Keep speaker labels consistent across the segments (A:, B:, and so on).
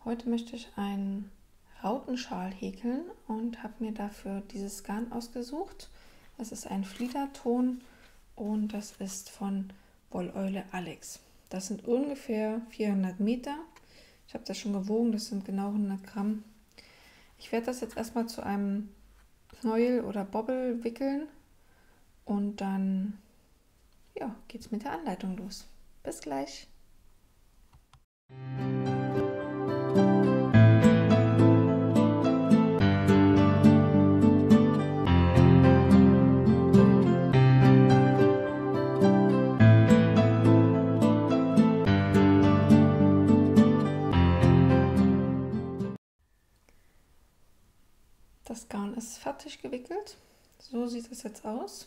A: Heute möchte ich einen Rautenschal häkeln und habe mir dafür dieses Garn ausgesucht. Das ist ein Fliederton und das ist von Wolleule Alex. Das sind ungefähr 400 Meter. Ich habe das schon gewogen, das sind genau 100 Gramm. Ich werde das jetzt erstmal zu einem Knäuel oder Bobbel wickeln und dann geht es mit der Anleitung los. Bis gleich! Das Garn ist fertig gewickelt. So sieht es jetzt aus.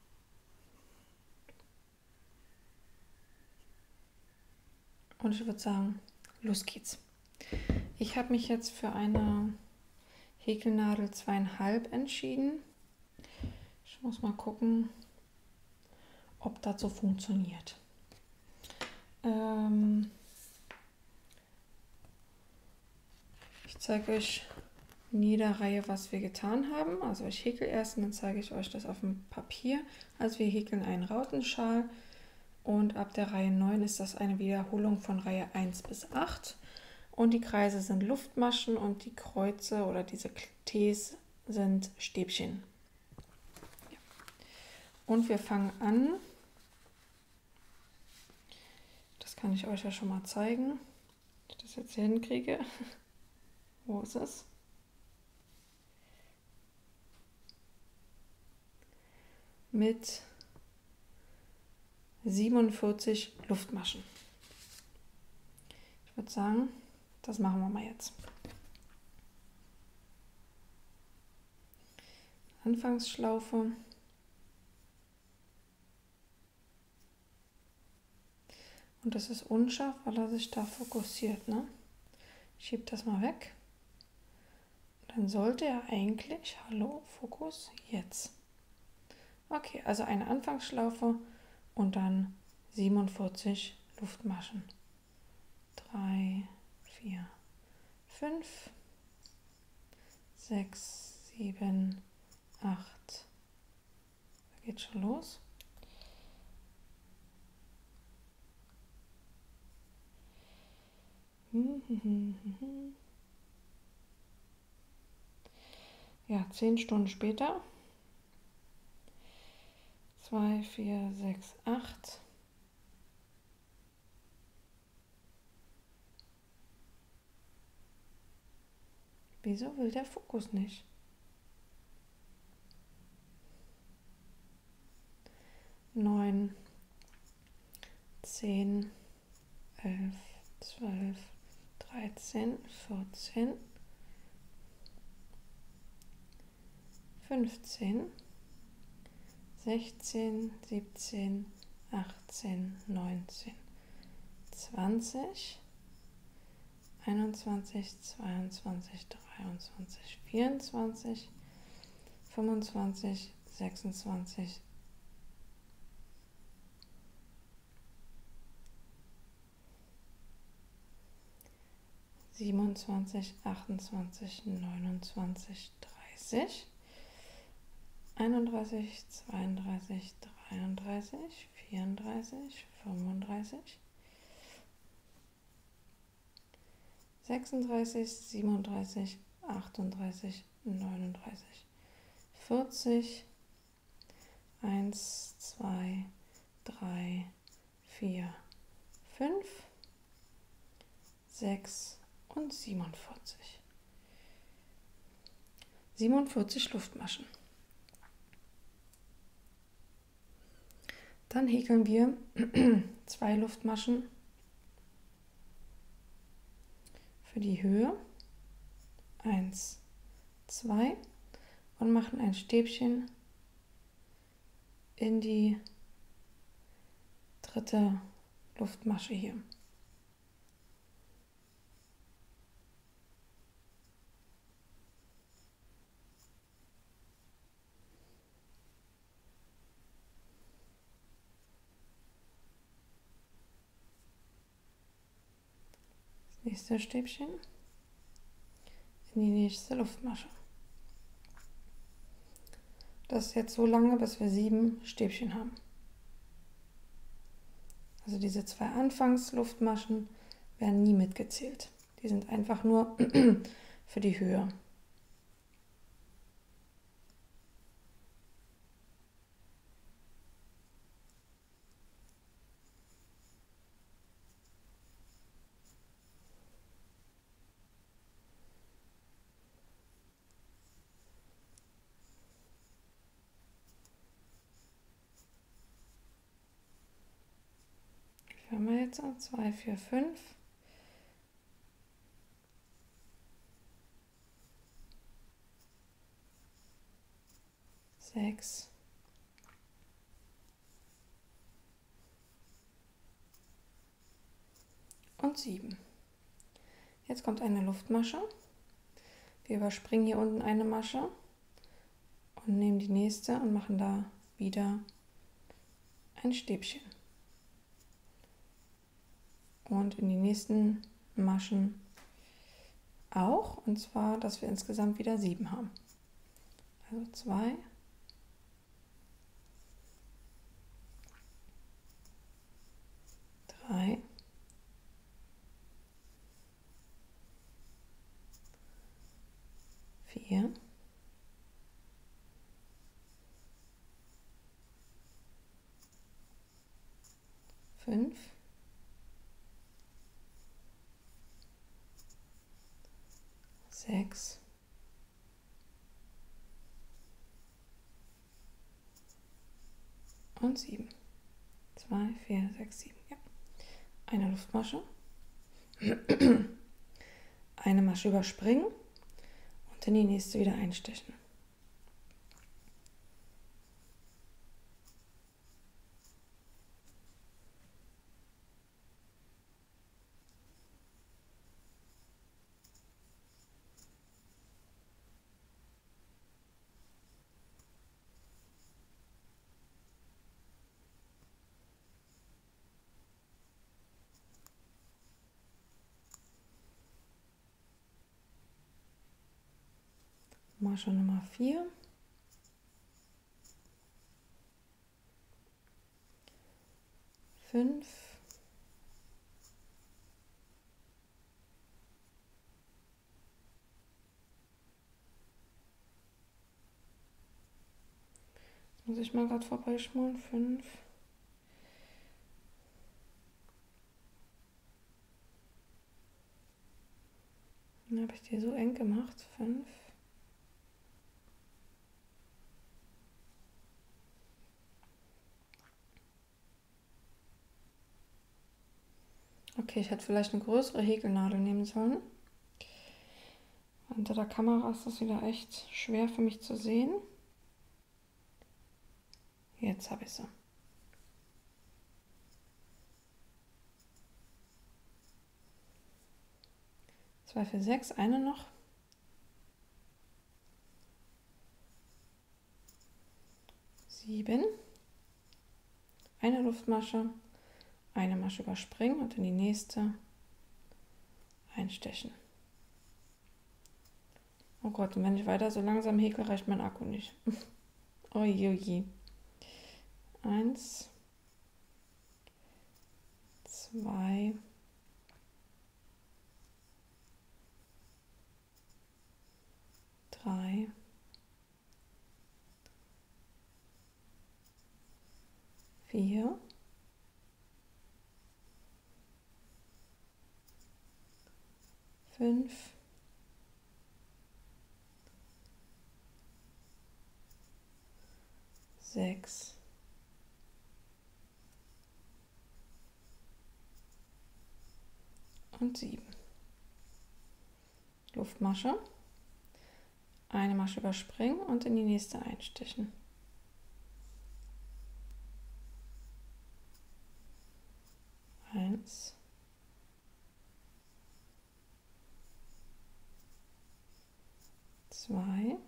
A: Und ich würde sagen, los geht's. Ich habe mich jetzt für eine Häkelnadel 2,5 entschieden. Ich muss mal gucken, ob das so funktioniert. Ich zeige euch in jeder Reihe, was wir getan haben. Also ich häkel erst und dann zeige ich euch das auf dem Papier. Also wir häkeln einen Rautenschal und ab der Reihe 9 ist das eine Wiederholung von Reihe 1 bis 8. Und die Kreise sind Luftmaschen und die Kreuze oder diese Ts sind Stäbchen. Ja. Und wir fangen an. Das kann ich euch ja schon mal zeigen, ob ich das jetzt hier hinkriege. Wo ist es? Mit 47 Luftmaschen. Ich würde sagen, das machen wir mal jetzt. Anfangsschlaufe. Und das ist unscharf, weil er sich da fokussiert, ne? Ich schiebe das mal weg. Dann sollte er eigentlich, hallo, Fokus, jetzt. Okay, also eine Anfangsschlaufe und dann 47 Luftmaschen. 3, 4, 5, 6, 7, 8. Da geht schon los. Ja, 10 Stunden später. 2, 4, 6, 8. Wieso will der Fokus nicht? 9, 10, 11, 12, 13, 14, 15, 16, 17, 18, 19, 20, 21, 22, 23, 24, 25, 26, 27, 28, 29, 30, 31, 32, 33, 34, 35, 36, 37, 38, 39, 40, 1, 2, 3, 4, 5, 6 und 47. 47 Luftmaschen. Dann häkeln wir 2 Luftmaschen für die Höhe, 1, 2 und machen ein Stäbchen in die dritte Luftmasche hier. Das nächste Stäbchen. in die nächste Luftmasche. Das jetzt so lange, bis wir 7 Stäbchen haben. Also diese 2 Anfangsluftmaschen werden nie mitgezählt. Die sind einfach nur für die Höhe. Haben wir jetzt 2, 4, 5. Sechs. Und 7. Jetzt kommt eine Luftmasche. Wir überspringen hier unten eine Masche und nehmen die nächste und machen da wieder ein Stäbchen. Und in die nächsten Maschen auch, und zwar, dass wir insgesamt wieder 7 haben. Also 2, 3, 4, 5, 6, und 7. 2, 4, 6, 7. Ja. Eine Luftmasche. Eine Masche überspringen und in die nächste wieder einstechen. Masche Nummer 4. Fünf. Jetzt muss ich mal gerade vorbeischmulen. 5. Dann habe ich die so eng gemacht. 5. Okay, ich hätte vielleicht eine größere Häkelnadel nehmen sollen. Unter der Kamera ist das wieder echt schwer für mich zu sehen. Jetzt habe ich sie. Zwei, 4, 6, eine noch. 7. Eine Luftmasche, eine Masche überspringen und in die nächste einstechen. Oh Gott, und wenn ich weiter so langsam häkel, reicht mein Akku nicht. Oje. 1, 2, 3, 4, 5, 6, und 7. Luftmasche, eine Masche überspringen und in die nächste einstechen. Eins, 2,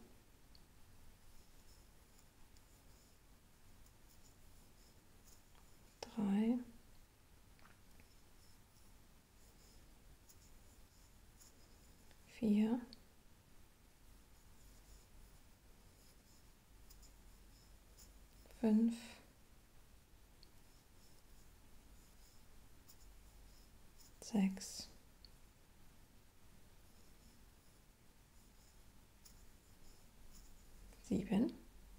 A: 3, 4, 5, 6, 7,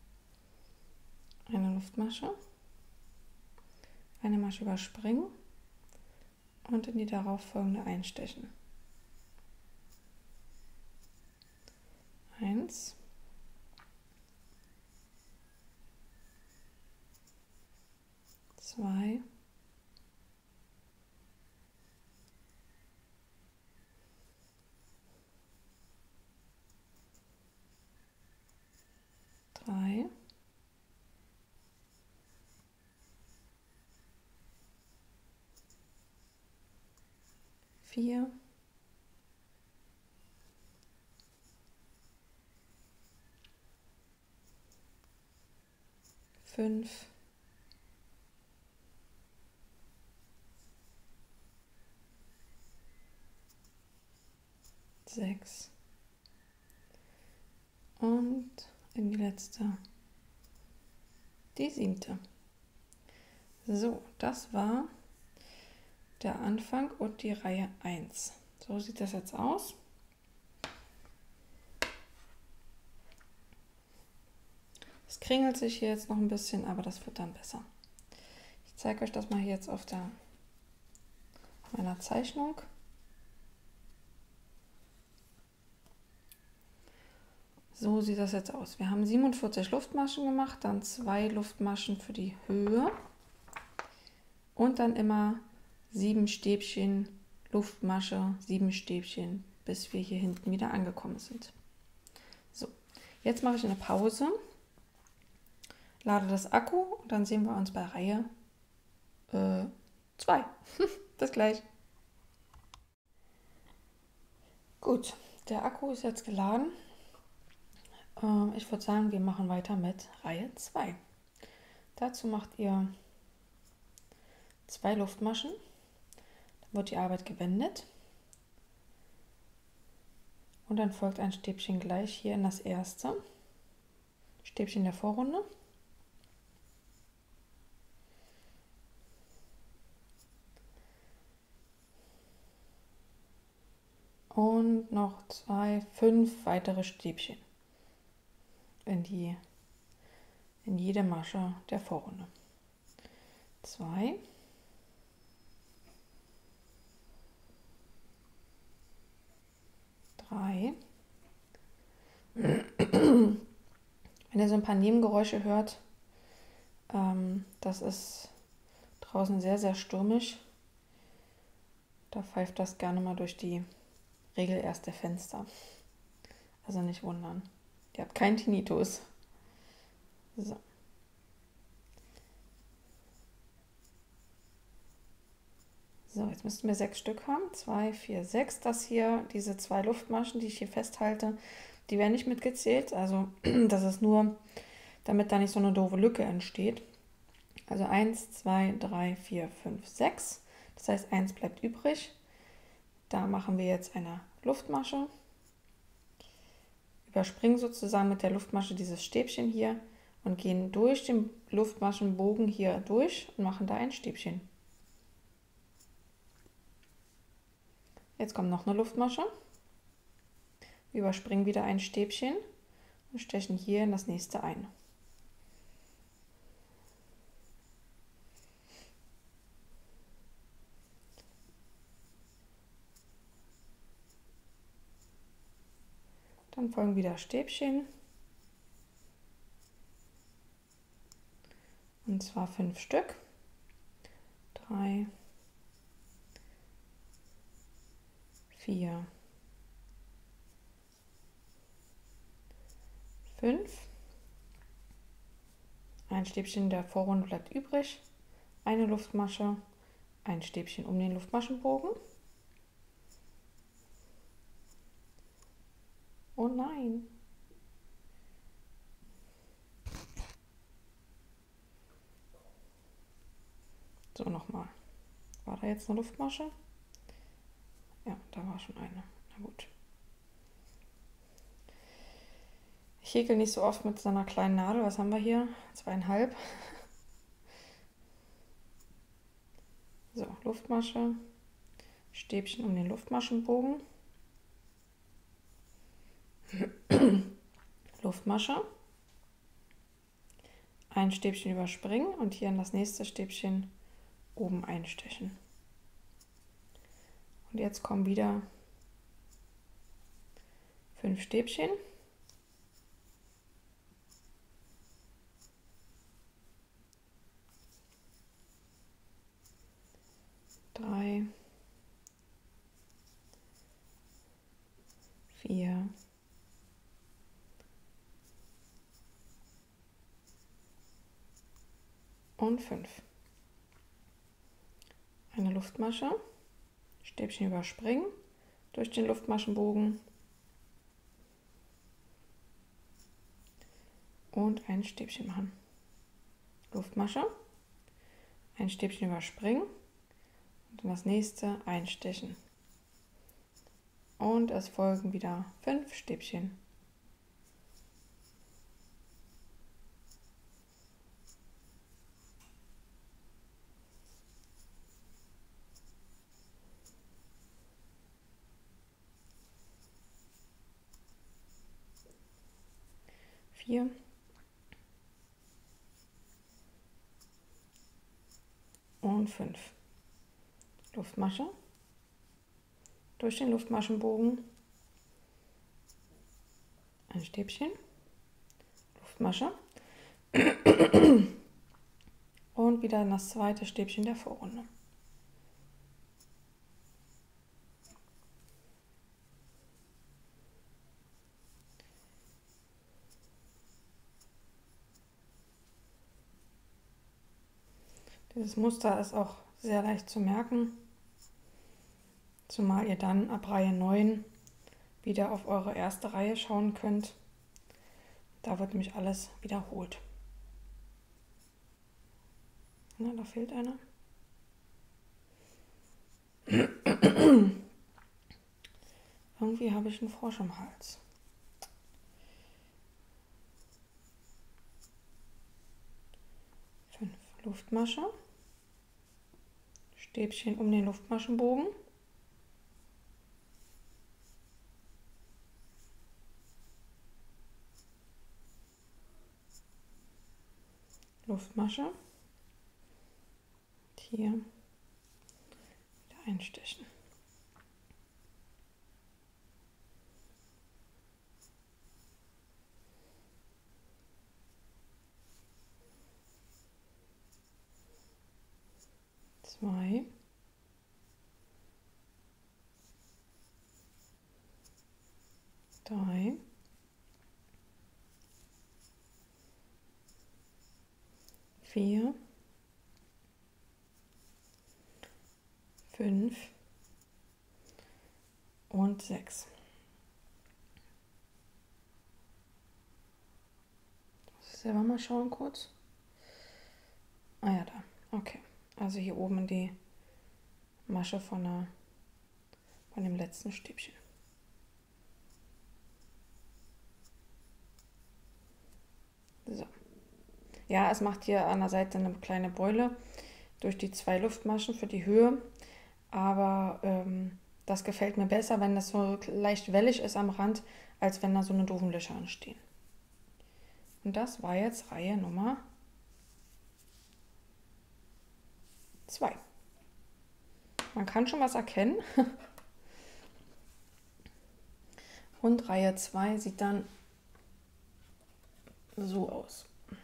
A: eine Luftmasche, eine Masche überspringen und in die darauf folgende einstechen. 1, 2, 3, 4, 5, 6 und in die letzte, die 7. So, das war der Anfang und die Reihe 1. So sieht das jetzt aus. Es kringelt sich hier jetzt noch ein bisschen, aber das wird dann besser. Ich zeige euch das mal hier jetzt auf meiner Zeichnung. So sieht das jetzt aus. Wir haben 47 Luftmaschen gemacht, dann 2 Luftmaschen für die Höhe und dann immer 7 Stäbchen Luftmasche, 7 Stäbchen, bis wir hier hinten wieder angekommen sind. So, jetzt mache ich eine Pause, lade das Akku und dann sehen wir uns bei Reihe 2. Bis gleich. Gut, der Akku ist jetzt geladen. Ich würde sagen, wir machen weiter mit Reihe 2. Dazu macht ihr 2 Luftmaschen. Dann wird die Arbeit gewendet. Und dann folgt ein Stäbchen gleich hier in das erste Stäbchen der Vorrunde. Und noch 2, 5 weitere Stäbchen in jede Masche der Vorrunde. 2, 3. Wenn ihr so ein paar Nebengeräusche hört, das ist draußen sehr, sehr stürmisch. Da pfeift das gerne mal durch die regelerste Fenster. Also nicht wundern. Ihr habt keinen Tinnitus. So. So, jetzt müssten wir 6 Stück haben. 2, 4, 6. Das hier, diese 2 Luftmaschen, die ich hier festhalte, die werden nicht mitgezählt. Also das ist nur, damit da nicht so eine doofe Lücke entsteht. Also 1, 2, 3, 4, 5, 6. Das heißt, 1 bleibt übrig. Da machen wir jetzt eine Luftmasche. Überspringen sozusagen mit der Luftmasche dieses Stäbchen hier und gehen durch den Luftmaschenbogen hier durch und machen da ein Stäbchen. Jetzt kommt noch eine Luftmasche. Wir überspringen wieder ein Stäbchen und stechen hier in das nächste ein. Dann folgen wieder Stäbchen. Und zwar 5 Stück. 3, 4, 5. Ein Stäbchen der Vorrunde bleibt übrig. Eine Luftmasche, ein Stäbchen um den Luftmaschenbogen. Oh nein! So, nochmal. War da jetzt eine Luftmasche? Ja, da war schon eine. Na gut. Ich häkel nicht so oft mit so einer kleinen Nadel. Was haben wir hier? 2,5. So, Luftmasche. Stäbchen um den Luftmaschenbogen. Luftmasche. Ein Stäbchen überspringen und hier in das nächste Stäbchen oben einstechen. Und jetzt kommen wieder 5 Stäbchen. Drei, 4, 5. Eine Luftmasche, Stäbchen überspringen durch den Luftmaschenbogen und ein Stäbchen machen. Luftmasche, ein Stäbchen überspringen und das nächste einstechen. Und es folgen wieder 5 Stäbchen. Vier. Und 5. Luftmasche. Durch den Luftmaschenbogen. Ein Stäbchen. Luftmasche. Und wieder das zweite Stäbchen der Vorrunde. Dieses Muster ist auch sehr leicht zu merken, zumal ihr dann ab Reihe 9 wieder auf eure erste Reihe schauen könnt. Da wird nämlich alles wiederholt. Na, da fehlt einer. Irgendwie habe ich einen Frosch im Hals. Luftmasche, Stäbchen um den Luftmaschenbogen, Luftmasche, hier wieder einstechen. Zwei. Drei. 4. 5. Und 6. Muss ich selber mal schauen kurz. Ah ja, da. Okay. Also hier oben in die Masche von dem letzten Stäbchen. So. Ja, es macht hier an der Seite eine kleine Beule durch die 2 Luftmaschen für die Höhe. Aber das gefällt mir besser, wenn das so leicht wellig ist am Rand, als wenn da so eine doofen Löcher entstehen. Und das war jetzt Reihe Nummer 2. Man kann schon was erkennen. Und Reihe 2 sieht dann so aus.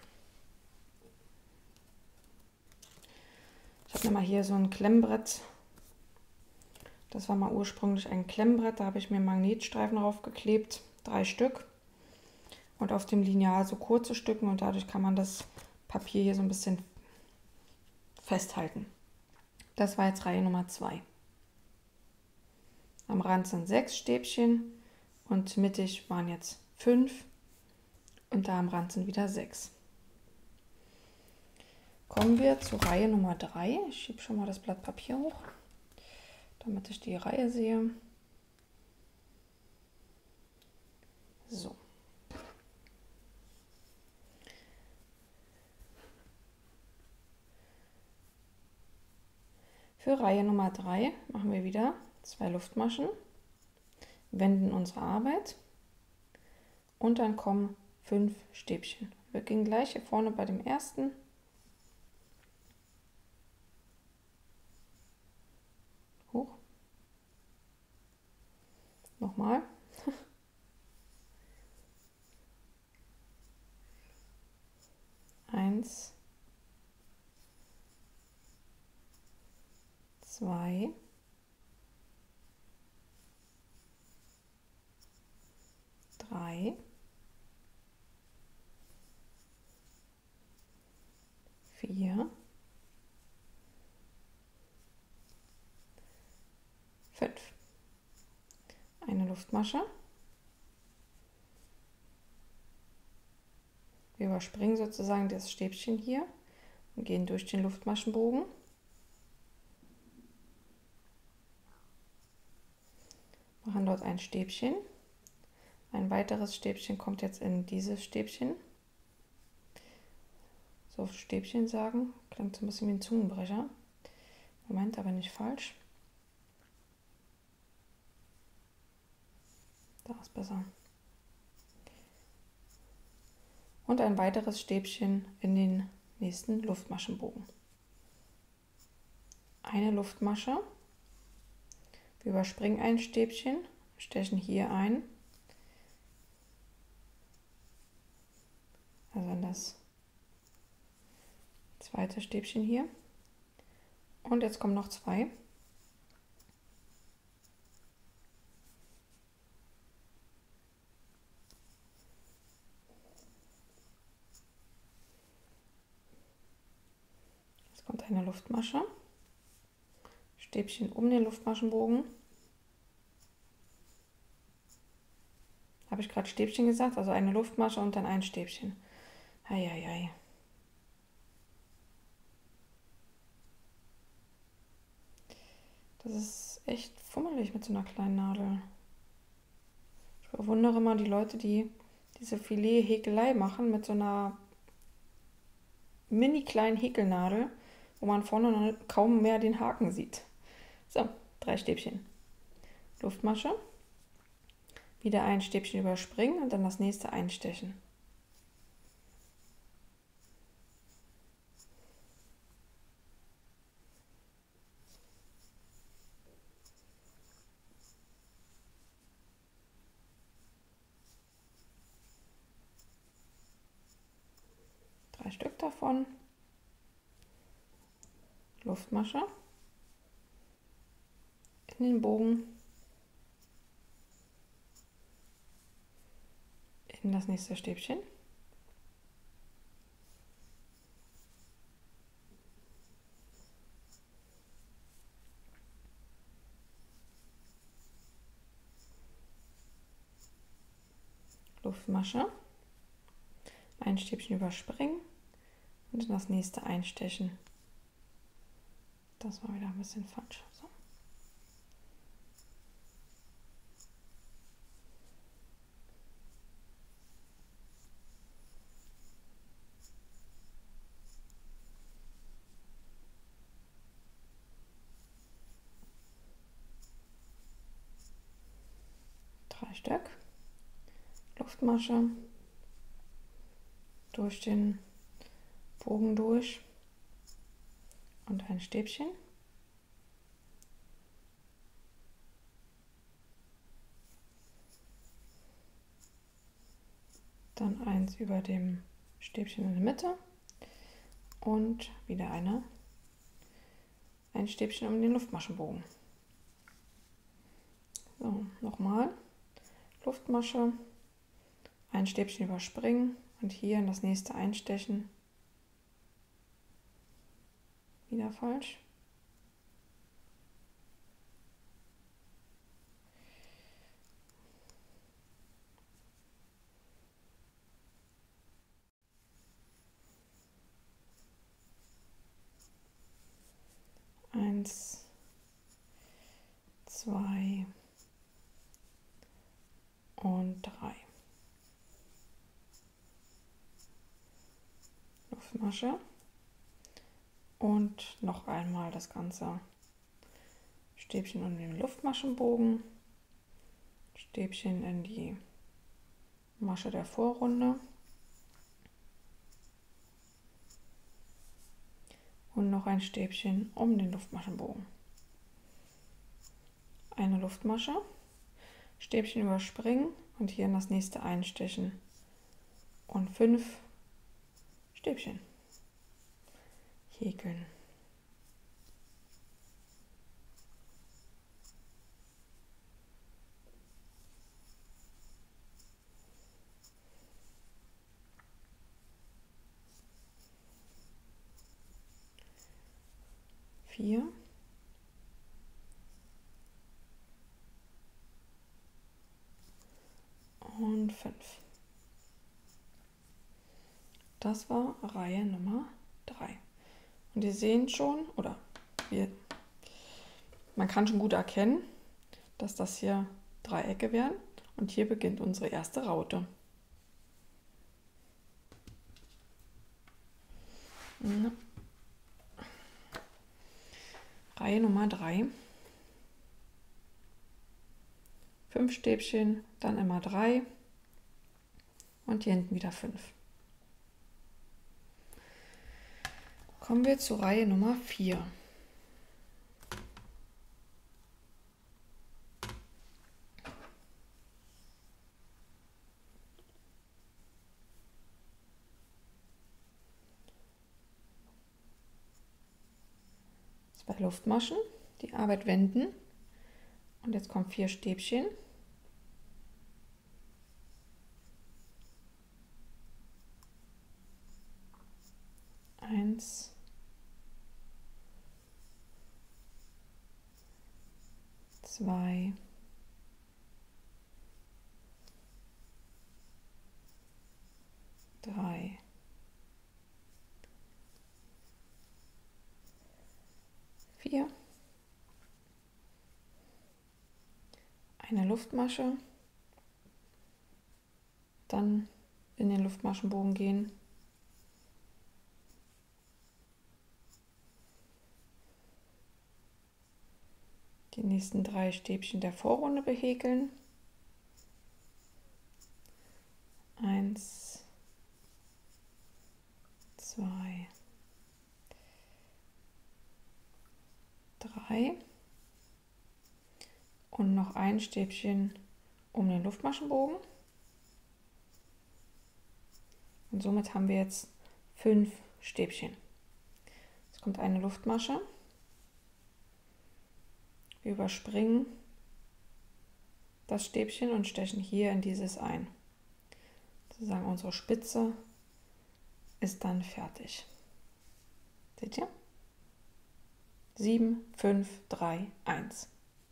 A: Ich habe mir mal hier so ein Klemmbrett. Das war mal ursprünglich ein Klemmbrett. Da habe ich mir Magnetstreifen draufgeklebt. 3 Stück. Und auf dem Lineal so kurze Stücken. Und dadurch kann man das Papier hier so ein bisschen festhalten. Das war jetzt Reihe Nummer 2. Am Rand sind 6 Stäbchen. Und mittig waren jetzt 5. Und da am Rand sind wieder 6. Kommen wir zu Reihe Nummer 3. Ich schiebe schon mal das Blatt Papier hoch, damit ich die Reihe sehe. So. Für Reihe Nummer 3 machen wir wieder 2 Luftmaschen, wenden unsere Arbeit und dann kommen 5 Stäbchen. Wir beginnen gleich hier vorne bei dem ersten. Hoch. Nochmal. 1, 2, 3, 4, 5. Eine Luftmasche. Wir überspringen sozusagen das Stäbchen hier und gehen durch den Luftmaschenbogen. Machen dort ein Stäbchen. Ein weiteres Stäbchen kommt jetzt in dieses Stäbchen. So, Stäbchen sagen, klingt so ein bisschen wie ein Zungenbrecher. Moment, aber nicht falsch. Da ist besser. Und ein weiteres Stäbchen in den nächsten Luftmaschenbogen. Eine Luftmasche. Wir überspringen ein Stäbchen, stechen hier ein. Also in das zweite Stäbchen hier. Und jetzt kommen noch 2. Jetzt kommt eine Luftmasche. Stäbchen um den Luftmaschenbogen. Habe ich gerade Stäbchen gesagt? Also eine Luftmasche und dann ein Stäbchen. Eieiei. Das ist echt fummelig mit so einer kleinen Nadel. Ich bewundere mal die Leute, die diese Filet-Häkelei machen mit so einer mini kleinen Häkelnadel, wo man vorne noch kaum mehr den Haken sieht. So, 3 Stäbchen. Luftmasche. Wieder ein Stäbchen überspringen und dann das nächste einstechen. Drei Stück davon. Luftmasche. In den Bogen. In das nächste Stäbchen. Luftmasche. Ein Stäbchen überspringen und in das nächste einstechen. Das war wieder ein bisschen falsch. So. Drei Stück. Luftmasche. Durch den Bogen durch und ein Stäbchen. Dann eins über dem Stäbchen in der Mitte und wieder ein Stäbchen um den Luftmaschenbogen. So, nochmal Luftmasche, ein Stäbchen überspringen und hier in das nächste einstechen. Wieder falsch. Eins, 2 und 3. Luftmasche und noch einmal das Ganze Stäbchen um den Luftmaschenbogen, Stäbchen in die Masche der Vorrunde und noch ein Stäbchen um den Luftmaschenbogen. Eine Luftmasche, Stäbchen überspringen und hier in das nächste einstechen und 5 Stäbchen häkeln. Vier. Und 5. Das war Reihe Nummer 3. Und ihr seht schon, man kann schon gut erkennen, dass das hier Dreiecke werden. Und hier beginnt unsere erste Raute. Ja. Reihe Nummer 3. 5 Stäbchen, dann immer 3 und hier hinten wieder 5. Kommen wir zur Reihe Nummer 4. Zwei Luftmaschen, die Arbeit wenden und jetzt kommen 4 Stäbchen. 1, 2, 3, 4. Eine Luftmasche, dann in den Luftmaschenbogen gehen. Die nächsten 3 Stäbchen der Vorrunde behäkeln. 1, 2, 3 und noch ein Stäbchen um den Luftmaschenbogen. Und somit haben wir jetzt 5 Stäbchen. Jetzt kommt eine Luftmasche. Wir überspringen das Stäbchen und stechen hier in dieses ein. Sozusagen unsere Spitze ist dann fertig. Seht ihr? 7, 5, 3, 1.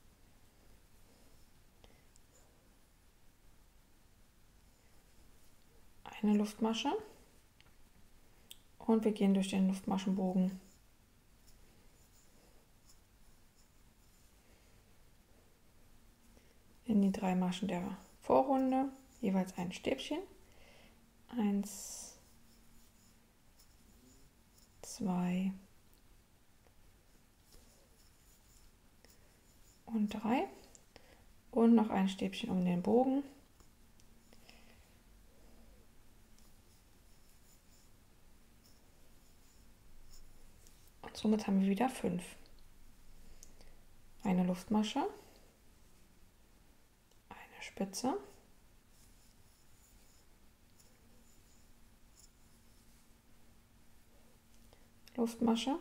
A: Eine Luftmasche und wir gehen durch den Luftmaschenbogen in die 3 Maschen der Vorrunde, jeweils ein Stäbchen. 1, 2 und 3 und noch ein Stäbchen um den Bogen. Und somit haben wir wieder 5. Eine Luftmasche, eine Spitze, Luftmasche,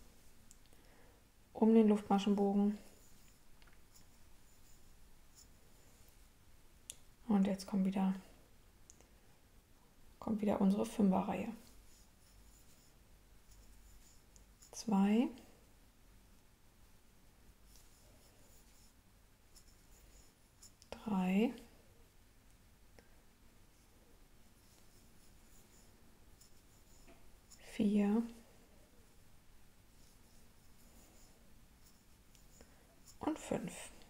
A: um den Luftmaschenbogen. Und jetzt kommt wieder unsere 5er-Reihe. 2, 3, 4 und 5.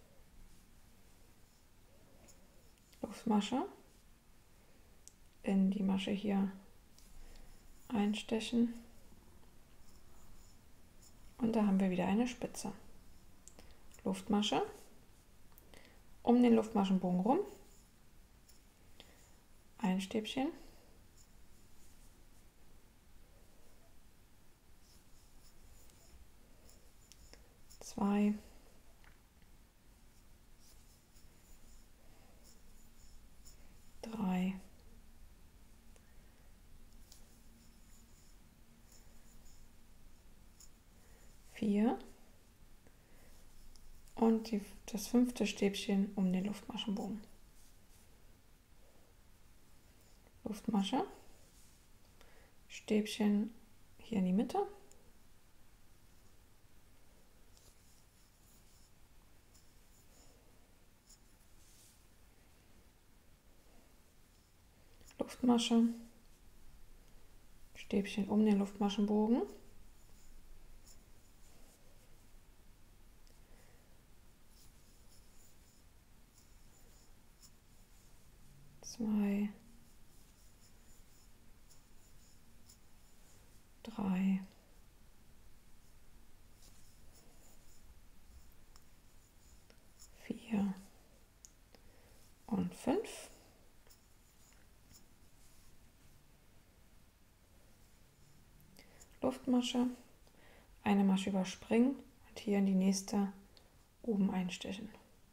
A: Luftmasche in die Masche hier einstechen und da haben wir wieder eine Spitze. Luftmasche, um den Luftmaschenbogen rum, ein Stäbchen, zwei, drei, vier und das 5. Stäbchen um den Luftmaschenbogen. Luftmasche, Stäbchen hier in die Mitte, Luftmasche, Stäbchen um den Luftmaschenbogen, zwei, drei, vier und 5. Luftmasche, eine Masche überspringen und hier in die nächste oben einstechen.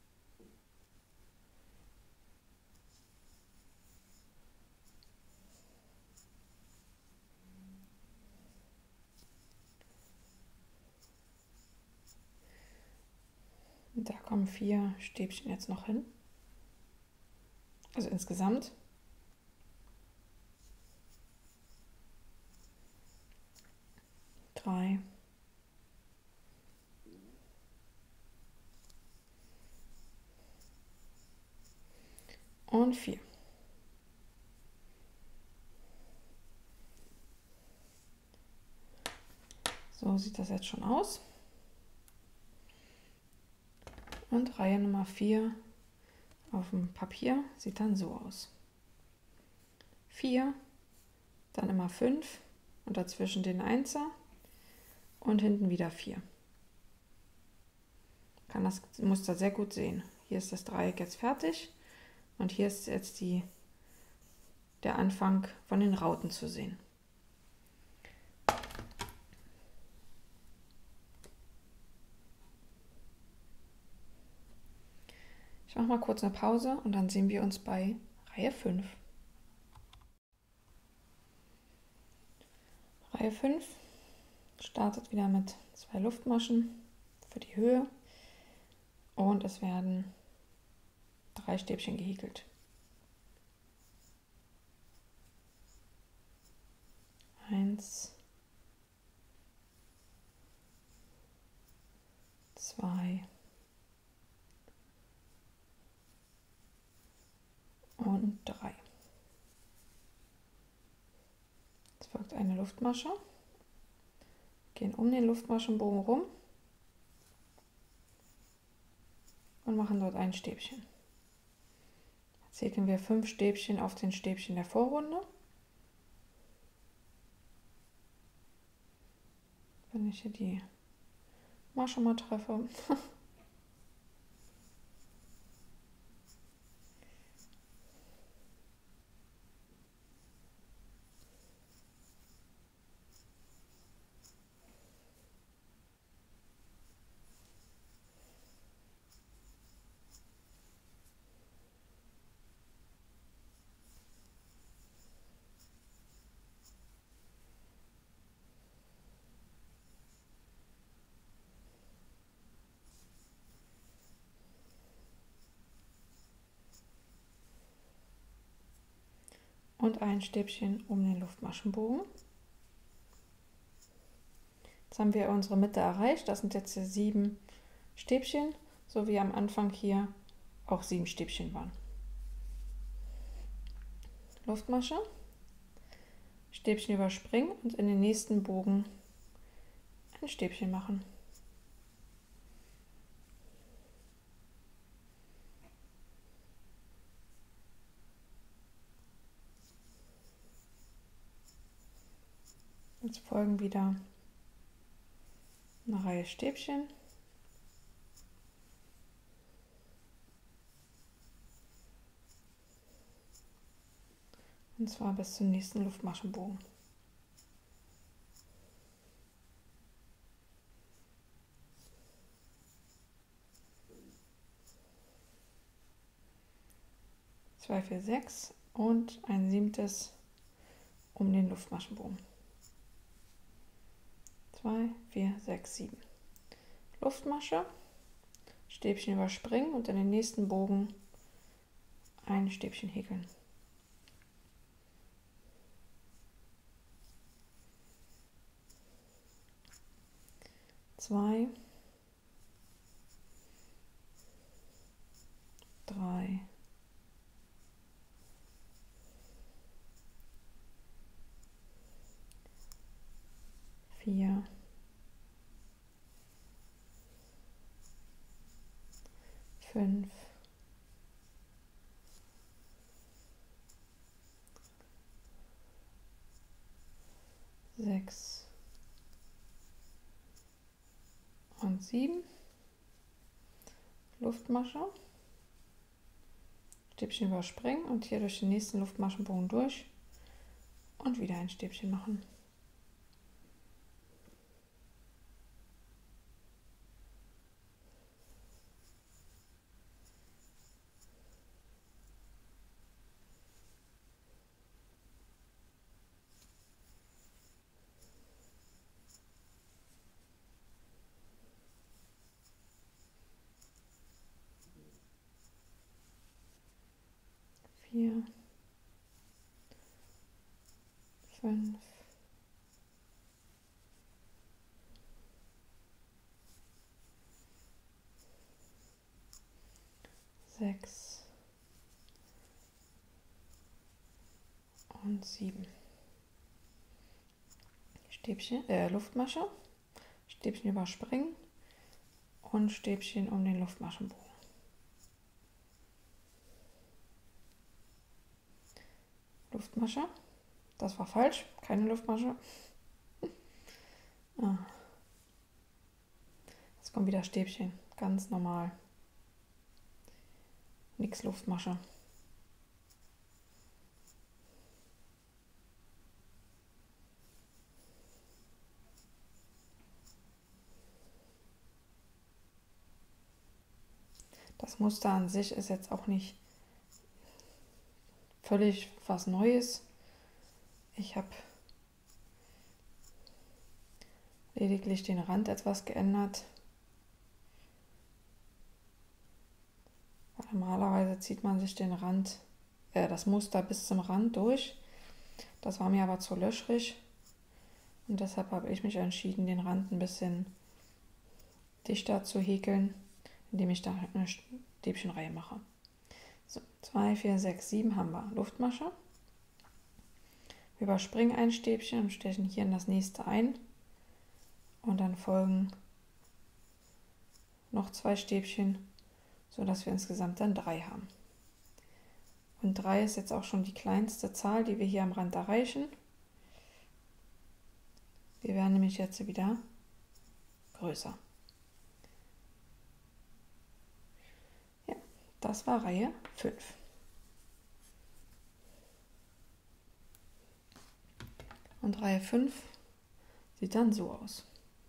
A: Und da kommen 4 Stäbchen jetzt noch hin. Also insgesamt. Drei. Und 4. So sieht das jetzt schon aus. Und Reihe Nummer 4 auf dem Papier sieht dann so aus. 4, dann immer 5 und dazwischen den Einser und hinten wieder 4. Kann das Muster sehr gut sehen. Hier ist das Dreieck jetzt fertig und hier ist jetzt der Anfang von den Rauten zu sehen. Ich mache mal kurz eine Pause und dann sehen wir uns bei Reihe 5. Reihe 5 startet wieder mit 2 Luftmaschen für die Höhe und es werden 3 Stäbchen gehäkelt. 1, 2 und 3. Es folgt eine Luftmasche, gehen um den Luftmaschenbogen rum und machen dort ein Stäbchen. Jetzt häkeln wir 5 Stäbchen auf den Stäbchen der Vorrunde. Wenn ich hier die Masche mal treffe. Und ein Stäbchen um den Luftmaschenbogen. Jetzt haben wir unsere Mitte erreicht. Das sind jetzt 7 Stäbchen, so wie am Anfang hier auch 7 Stäbchen waren. Luftmasche, Stäbchen überspringen und in den nächsten Bogen ein Stäbchen machen. Jetzt folgen wieder eine Reihe Stäbchen. Und zwar bis zum nächsten Luftmaschenbogen. Zwei, vier, sechs und ein 7. um den Luftmaschenbogen. 2, 4, 6, 7. Luftmasche, Stäbchen überspringen und in den nächsten Bogen ein Stäbchen häkeln. Zwei, drei, vier, 5, 6 und 7. Luftmasche, Stäbchen überspringen und hier durch den nächsten Luftmaschenbogen durch und wieder ein Stäbchen machen. Vier, 5, 6 und 7. Stäbchen, Luftmasche, Stäbchen überspringen und Stäbchen um den Luftmaschenbogen. Luftmasche, das war falsch, keine Luftmasche. Jetzt kommt wieder Stäbchen, ganz normal. Nix Luftmasche. Das Muster an sich ist jetzt auch nicht völlig was Neues. Ich habe lediglich den Rand etwas geändert. Normalerweise zieht man sich den Rand, das Muster bis zum Rand durch. Das war mir aber zu löchrig und deshalb habe ich mich entschieden, den Rand ein bisschen dichter zu häkeln, indem ich da eine Stäbchenreihe mache. So, 2, 4, 6, 7 haben wir. Luftmasche. Wir überspringen ein Stäbchen und stechen hier in das nächste ein. Und dann folgen noch 2 Stäbchen, sodass wir insgesamt dann 3 haben. Und 3 ist jetzt auch schon die kleinste Zahl, die wir hier am Rand erreichen. Wir werden nämlich jetzt wieder größer. Ja, das war Reihe 5. Und Reihe 5 sieht dann so aus.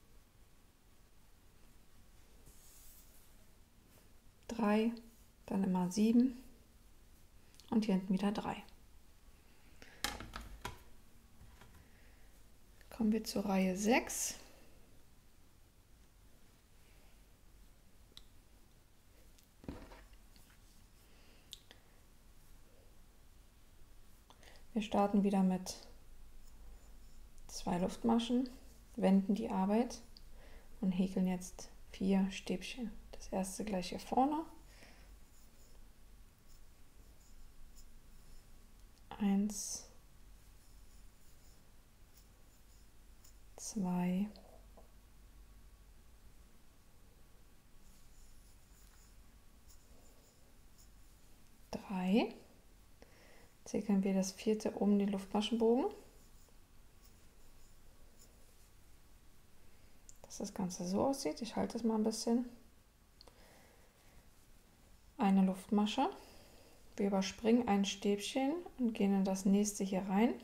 A: 3, dann immer 7 und hier hinten wieder 3. Kommen wir zur Reihe 6. Wir starten wieder mit 2 Luftmaschen, wenden die Arbeit und häkeln jetzt 4 Stäbchen. Das erste gleich hier vorne. 1, 2, 3. Jetzt häkeln wir das 4. um den Luftmaschenbogen. Dass das Ganze so aussieht. Ich halte es mal ein bisschen. Eine Luftmasche, Wir überspringen ein Stäbchen und gehen in das nächste hier rein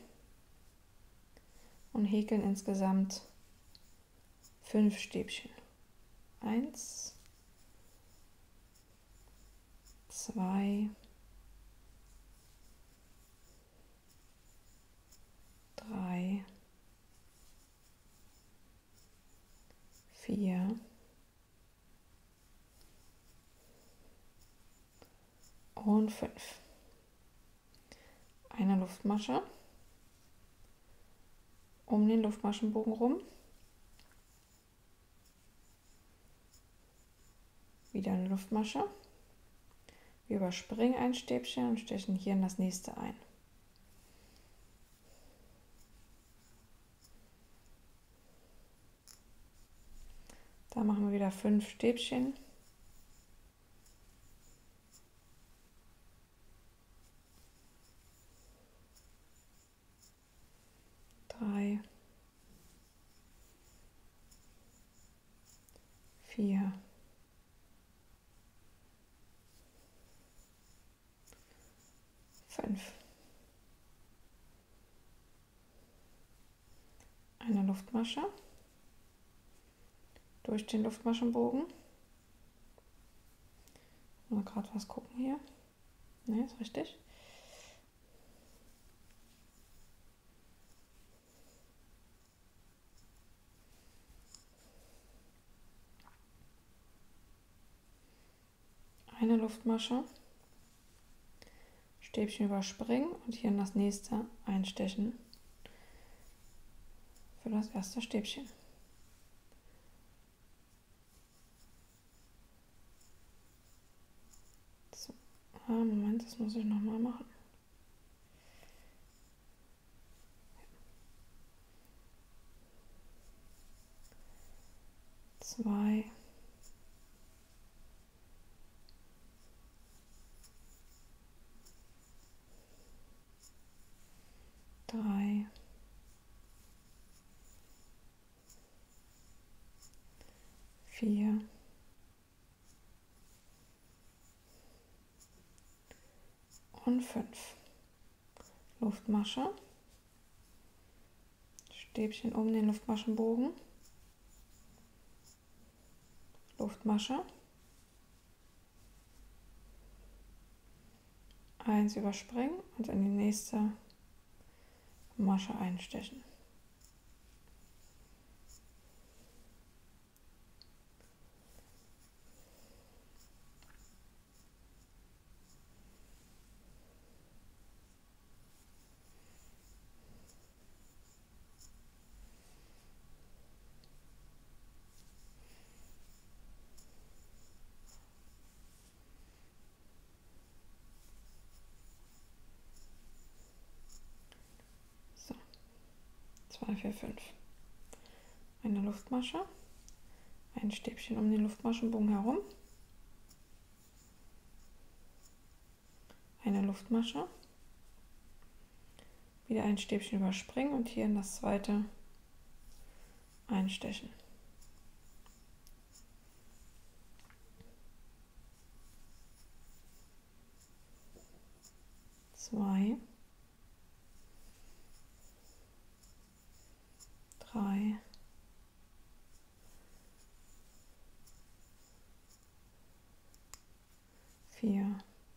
A: und häkeln insgesamt 5 Stäbchen. 1, 2, 3, 4 und 5. Eine Luftmasche um den Luftmaschenbogen rum. Wieder eine Luftmasche. Wir überspringen ein Stäbchen und stechen hier in das nächste ein. Da machen wir wieder 5 Stäbchen. Drei, 4, 5. Eine Luftmasche durch den Luftmaschenbogen. Mal gerade was gucken hier. Ne, ist richtig. Eine Luftmasche, Stäbchen überspringen und hier in das nächste einstechen für das erste Stäbchen. So, Moment, das muss ich nochmal machen. Zwei, 3, 4, 5. Luftmasche, Stäbchen um den Luftmaschenbogen, Luftmasche, 1 überspringen und in die nächste Masche einstechen. So, 2, 4, 5. Eine Luftmasche, ein Stäbchen um den Luftmaschenbogen herum, eine Luftmasche, wieder ein Stäbchen überspringen und hier in das zweite einstechen. Zwei, 3, 4,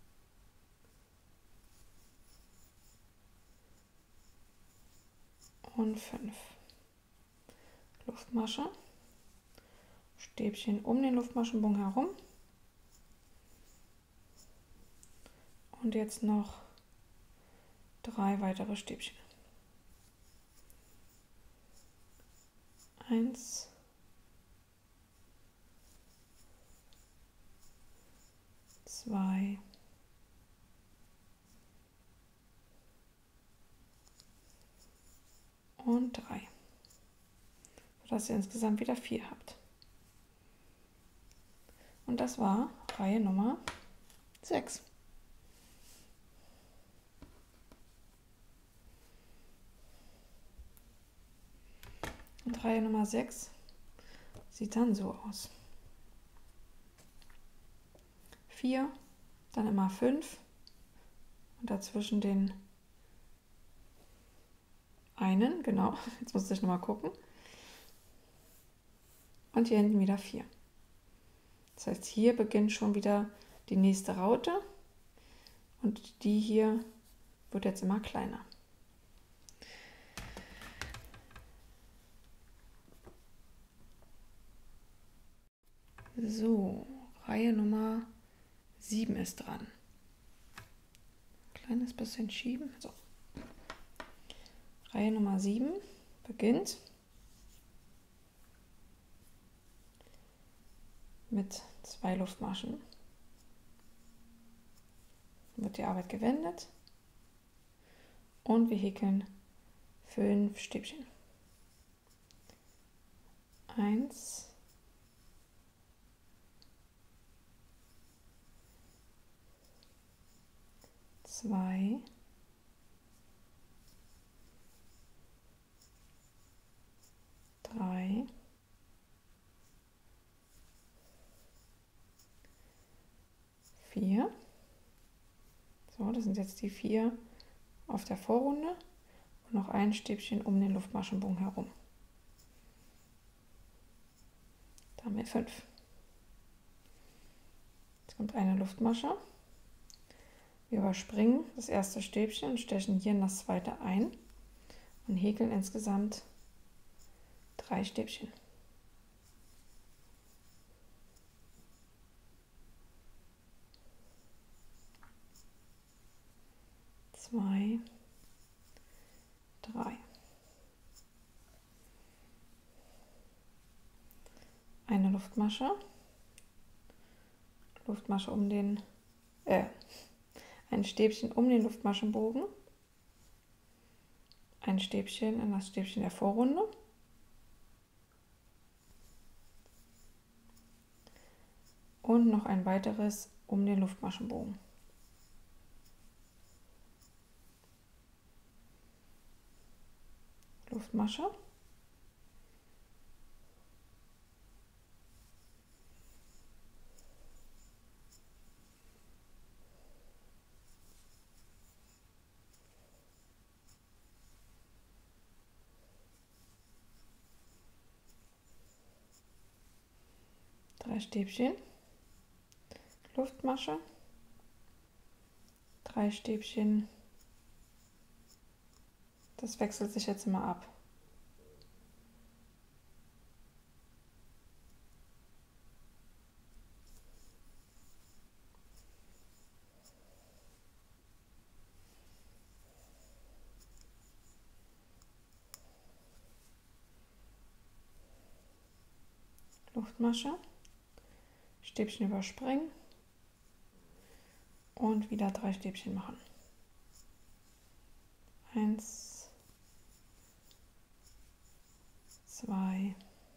A: 5. Luftmasche, Stäbchen um den Luftmaschenbogen herum und jetzt noch 3 weitere Stäbchen. 1, 2, 3, sodass ihr insgesamt wieder 4 habt. Und das war Reihe Nummer 6. Und Reihe Nummer 6 sieht dann so aus. 4, dann immer 5, und dazwischen den einen, genau, jetzt muss ich nochmal gucken. Und hier hinten wieder 4. Das heißt, hier beginnt schon wieder die nächste Raute und die hier wird jetzt immer kleiner. So, Reihe Nummer 7 ist dran. Kleines bisschen schieben. So. Reihe Nummer 7 beginnt mit 2 Luftmaschen. Dann wird die Arbeit gewendet und wir häkeln 5 Stäbchen. 1, 2, 3, 4. So, das sind jetzt die 4 auf der Vorrunde und noch ein Stäbchen um den Luftmaschenbogen herum. Da haben wir 5. Jetzt kommt eine Luftmasche. Wir überspringen das erste Stäbchen und stechen hier in das zweite ein und häkeln insgesamt 3 Stäbchen. Zwei, 3. Eine Luftmasche. Um den ein Stäbchen um den Luftmaschenbogen. Ein Stäbchen in das Stäbchen der Vorrunde. Und noch ein weiteres um den Luftmaschenbogen. Luftmasche. Drei Stäbchen. Luftmasche. 3 Stäbchen. Das wechselt sich jetzt immer ab. Luftmasche, Stäbchen überspringen und wieder 3 Stäbchen machen. 1, 2,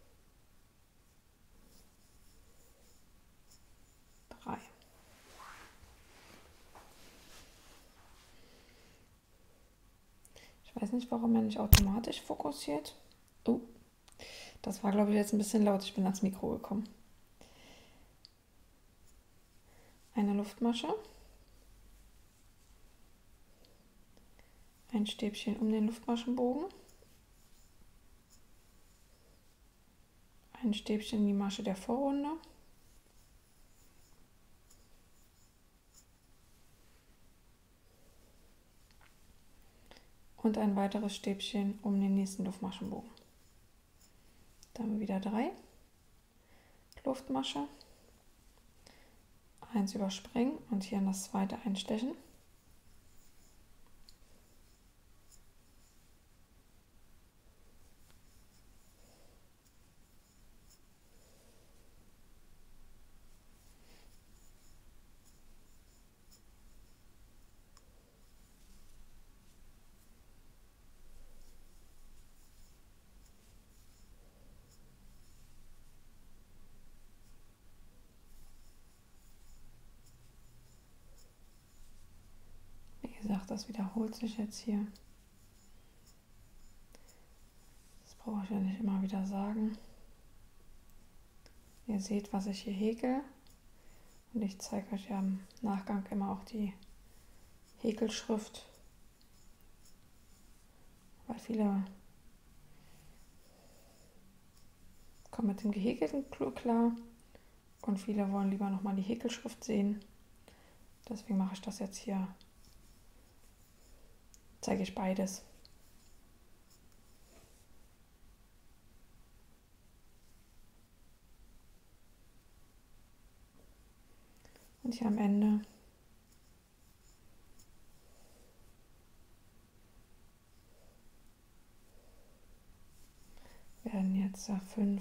A: 3. Ich weiß nicht, warum er nicht automatisch fokussiert. Oh, das war, glaube ich, jetzt ein bisschen laut. Ich bin ans Mikro gekommen. Eine Luftmasche. Ein Stäbchen um den Luftmaschenbogen. Ein Stäbchen in die Masche der Vorrunde. Und ein weiteres Stäbchen um den nächsten Luftmaschenbogen. Dann haben wir wieder 3. Luftmasche. 1 überspringen und hier in das zweite einstechen. Wie gesagt, das wiederholt sich jetzt hier. Das brauche ich ja nicht immer wieder sagen. Ihr seht, was ich hier häkel. Und ich zeige euch ja im Nachgang immer auch die Häkelschrift, weil viele kommen mit dem Gehäkelten klar und viele wollen lieber nochmal die Häkelschrift sehen. Deswegen mache ich das jetzt hier, zeige ich beides. Und hier am Ende werden jetzt 5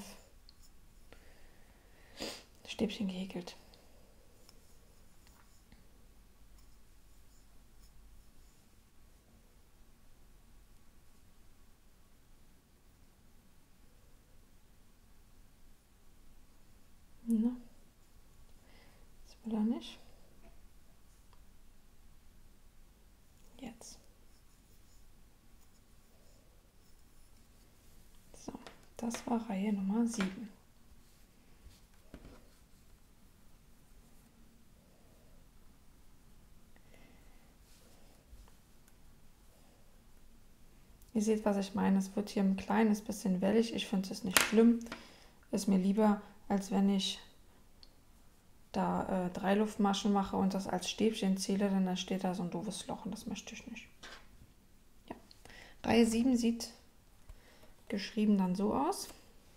A: Stäbchen gehäkelt. Na, das will er nicht. Jetzt. So, das war Reihe Nummer 7. Ihr seht, was ich meine. Es wird hier ein kleines bisschen wellig. Ich finde es nicht schlimm. Ist mir lieber, als wenn ich da 3 Luftmaschen mache und das als Stäbchen zähle, denn dann steht da so ein doofes Loch und das möchte ich nicht. Ja. Reihe 7 sieht geschrieben dann so aus.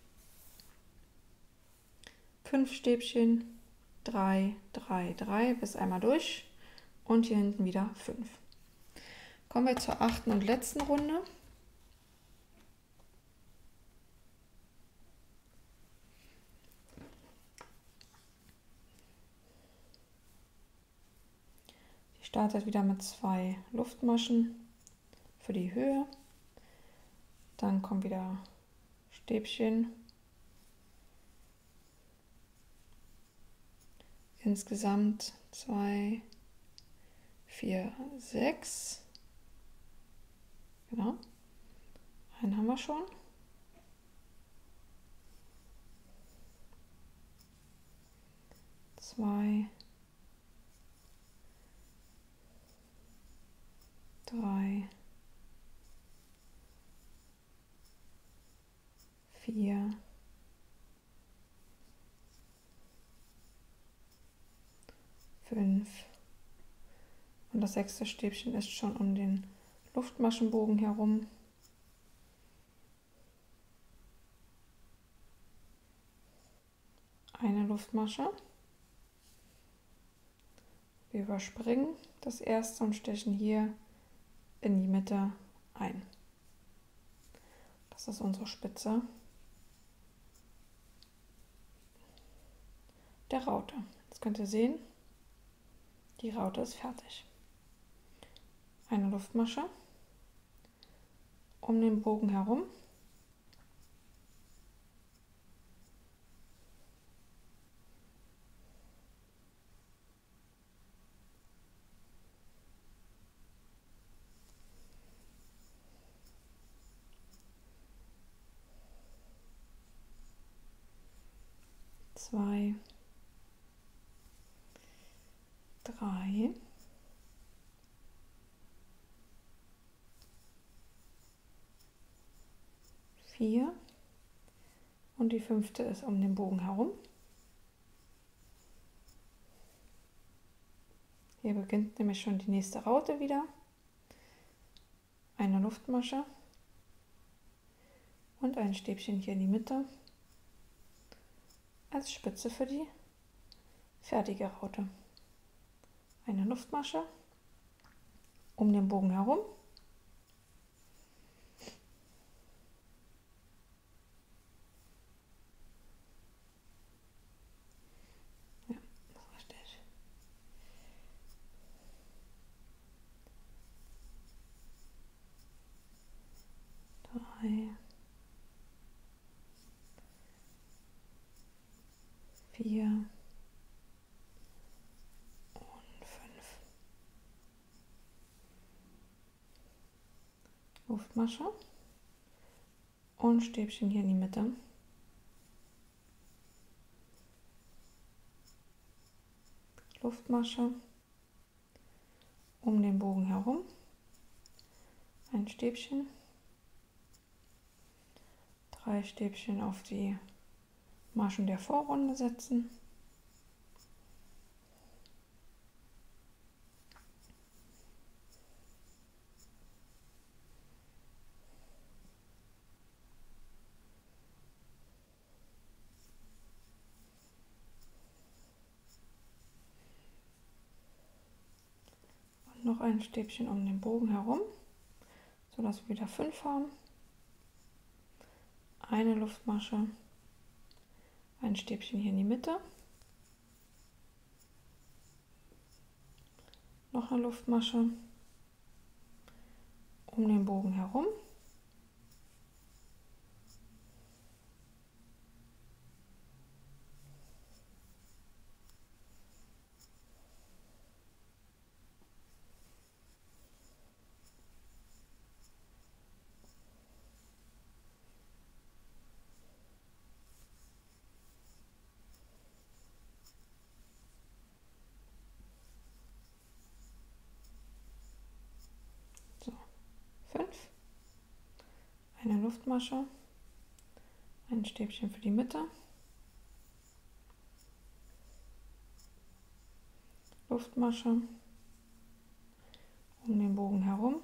A: 5 Stäbchen, 3, 3, 3 bis einmal durch und hier hinten wieder 5. Kommen wir zur 8. und letzten Runde. Die startet wieder mit 2 Luftmaschen für die Höhe. Dann kommen wieder Stäbchen. Insgesamt 2, 4, 6. Genau. Einen haben wir schon. Zwei, 3, 4, 5 und das 6. Stäbchen ist schon um den Luftmaschenbogen herum. Eine Luftmasche. Wir überspringen das erste und stechen hier in die Mitte ein. Das ist unsere Spitze der Raute. Jetzt könnt ihr sehen, die Raute ist fertig. Eine Luftmasche um den Bogen herum. Zwei, 3, 4 und die 5. ist um den Bogen herum. Hier beginnt nämlich schon die nächste Raute wieder. Eine Luftmasche und ein Stäbchen hier in die Mitte als Spitze für die fertige Raute. Eine Luftmasche um den Bogen herum. Ja, das ist richtig. Drei, 4 und 5. Luftmasche und Stäbchen hier in die Mitte. Luftmasche um den Bogen herum, ein Stäbchen, 3 Stäbchen auf die Maschen der Vorrunde setzen. Und noch ein Stäbchen um den Bogen herum, sodass wir wieder 5 haben. Eine Luftmasche, ein Stäbchen hier in die Mitte, noch eine Luftmasche um den Bogen herum, so 5, eine Luftmasche, ein Stäbchen für die Mitte, Luftmasche um den Bogen herum,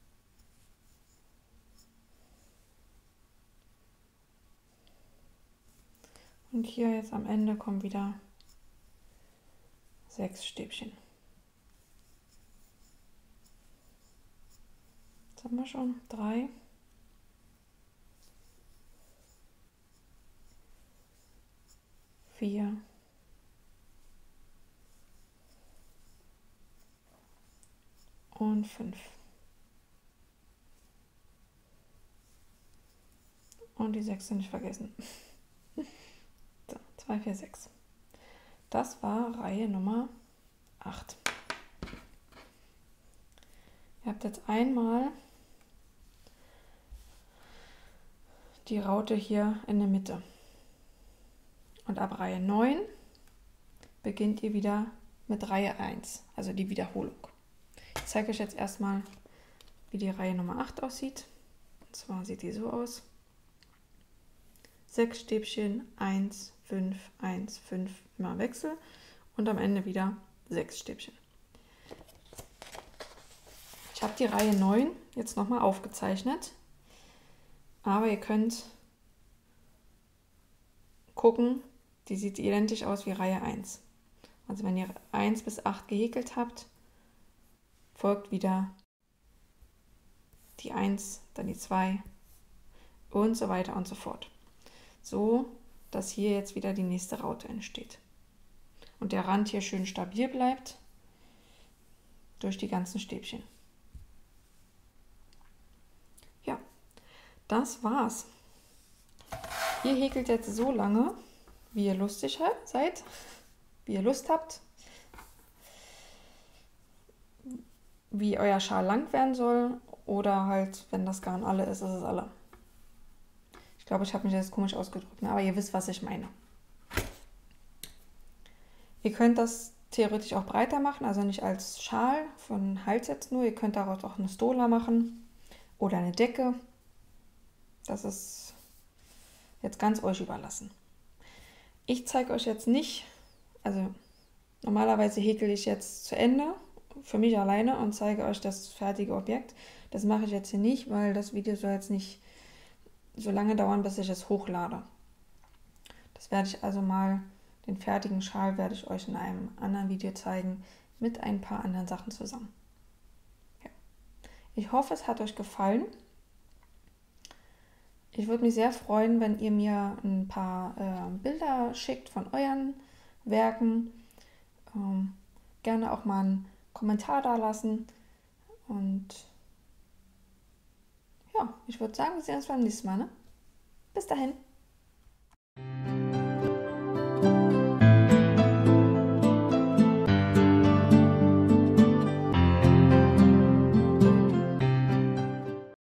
A: und hier jetzt am Ende kommen wieder 6 Stäbchen. Jetzt haben wir schon 3, 4, und 5. Und die 6 nicht vergessen. So, 2, 4, 6. Das war Reihe Nummer 8. Ihr habt jetzt einmal die Raute hier in der Mitte. Und ab Reihe 9 beginnt ihr wieder mit Reihe 1, also die Wiederholung. Ich zeige euch jetzt erstmal, wie die Reihe Nummer 8 aussieht. Und zwar sieht die so aus. 6 Stäbchen, 1, 5, 1, 5, immer im Wechsel und am Ende wieder 6 Stäbchen. Ich habe die Reihe 9 jetzt nochmal aufgezeichnet, aber ihr könnt gucken, die sieht identisch aus wie Reihe 1. Also wenn ihr 1 bis 8 gehäkelt habt, folgt wieder die 1, dann die 2 und so weiter und so fort. So, dass hier jetzt wieder die nächste Raute entsteht. Und der Rand hier schön stabil bleibt durch die ganzen Stäbchen. Ja, das war's. Ihr häkelt jetzt so lange, wie ihr lustig seid, wie ihr Lust habt, wie euer Schal lang werden soll oder halt, wenn das Garn alle ist, ist es alle. Ich glaube, ich habe mich jetzt komisch ausgedrückt, aber ihr wisst, was ich meine. Ihr könnt das theoretisch auch breiter machen, also nicht als Schal von Hals jetzt nur. Ihr könnt daraus auch eine Stola machen oder eine Decke. Das ist jetzt ganz euch überlassen. Ich zeige euch jetzt nicht, also normalerweise häkel ich jetzt zu Ende für mich alleine und zeige euch das fertige Objekt. Das mache ich jetzt hier nicht, weil das Video soll jetzt nicht so lange dauern, bis ich es hochlade. Das werde ich also mal, den fertigen Schal werde ich euch in einem anderen Video zeigen, mit ein paar anderen Sachen zusammen. Ja. Ich hoffe, es hat euch gefallen. Ich würde mich sehr freuen, wenn ihr mir ein paar Bilder schickt von euren Werken. Gerne auch mal einen Kommentar da lassen. Und ja, ich würde sagen, wir sehen uns beim nächsten Mal. Ne? Bis dahin.